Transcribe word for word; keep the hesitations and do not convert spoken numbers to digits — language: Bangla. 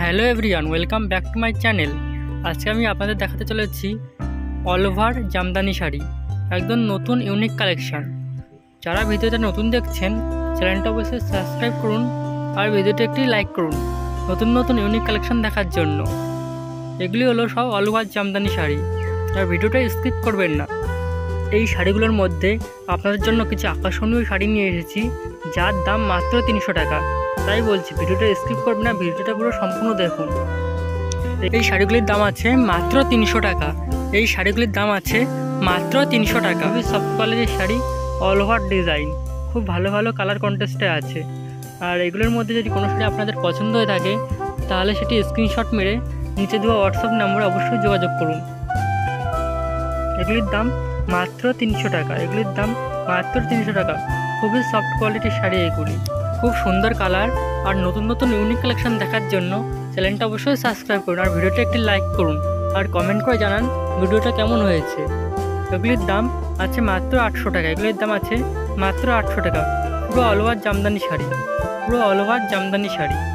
Hello everyone, welcome back to my channel. আজকে আমি আপনাদের দেখাতে চলেছি অল ওভার জামদানি শাড়ি, একদম নতুন ইউনিক কালেকশান। যারা ভিডিওটা নতুন দেখছেন চ্যানেলটা অবশ্যই সাবস্ক্রাইব করুন আর ভিডিওটা একটি লাইক করুন নতুন নতুন ইউনিক কালেকশান দেখার জন্য। এগুলি হলো সব অল ওভার জামদানি শাড়ি, আর ভিডিওটা স্কিপ করবেন না। এই শাড়িগুলোর মধ্যে আপনাদের জন্য কিছু আকর্ষণীয় শাড়ি নিয়ে এসেছি, যার দাম মাত্র তিনশো টাকা। তাই বলছি ভিডিওটা স্কিপ করবেন না, ভিডিওটা পুরো সম্পূর্ণ দেখুন। এই শাড়িগুলির দাম আছে মাত্র তিনশো টাকা। এই শাড়িগুলির দাম আছে মাত্র তিনশো টাকা। খুবই সফট কোয়ালিটির শাড়ি, অল ওভার ডিজাইন, খুব ভালো ভালো কালার কন্টেস্টে আছে। আর এগুলোর মধ্যে যদি কোনো শাড়ি আপনাদের পছন্দ হয়ে থাকে তাহলে সেটি স্ক্রিনশট মেরে নিচে দেওয়া হোয়াটসঅ্যাপ নম্বরে অবশ্যই যোগাযোগ করুন। এগুলির দাম মাত্র তিনশো টাকা। এগুলির দাম মাত্র তিনশো টাকা। খুবই সফট কোয়ালিটির শাড়ি এগুলি, খুব সুন্দর কালার। আর নতুন নতুন ইউনিক কালেকশান দেখার জন্য চ্যানেলটা অবশ্যই সাবস্ক্রাইব করুন আর ভিডিওটা একটি লাইক করুন আর কমেন্ট করে জানান ভিডিওটা কেমন হয়েছে। এগুলির দাম আছে মাত্র আটশো টাকা। এগুলির দাম আছে মাত্র আটশো টাকা। পুরো অল ওভার জামদানি শাড়ি, পুরো অল ওভার জামদানি শাড়ি।